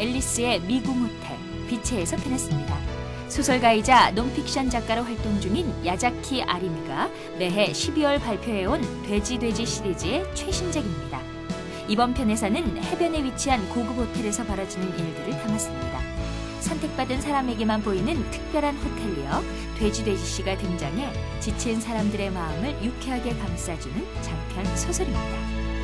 앨리스의 미궁 호텔, 비체에서 편했습니다. 소설가이자 논픽션 작가로 활동 중인 야자키 아리미가 매해 12월 발표해온 돼지 시리즈의 최신작입니다. 이번 편에서는 해변에 위치한 고급 호텔에서 벌어지는 일들을 담았습니다. 선택받은 사람에게만 보이는 특별한 호텔리어 돼지씨가 등장해 지친 사람들의 마음을 유쾌하게 감싸주는 장편 소설입니다.